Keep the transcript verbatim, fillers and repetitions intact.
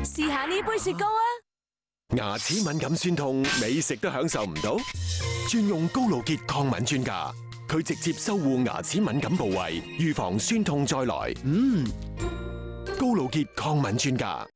試下呢杯雪糕啊！ 牙齒敏感酸痛，美食都享受唔到？專用高露潔抗敏專家，佢直接修護牙齒敏感部位，預防酸痛再來。嗯，高露潔抗敏專家。